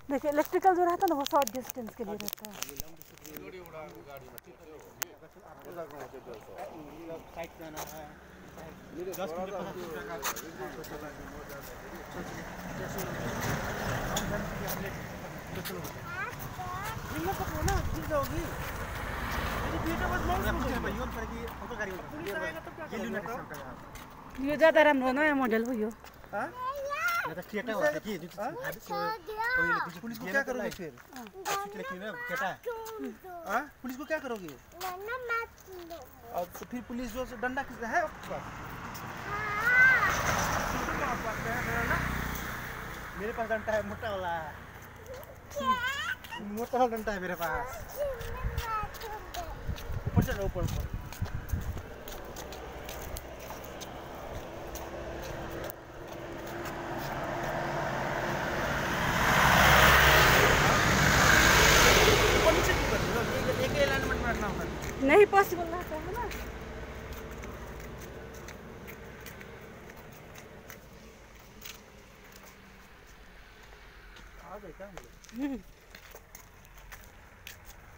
देखिए इलेक्ट्रिकल जो रहता है ना वो शॉर्ट डिस्टेंस के लिए रहता है। यो ज्यादा राम्रो नयाँ मोडल हो यो। पुलिस को क्या करोगे फिर? पुलिस को क्या करोगे? और तो फिर पुलिस जो डंडा किसका है आपके पास? मेरे पास डंडा है, मोटा वाला मोटा वाला डंडा है मेरे पास। ऊपर चलो, ऊपर ऊपर। नहीं पॉसिबल रहता है ना। आ गए क्या?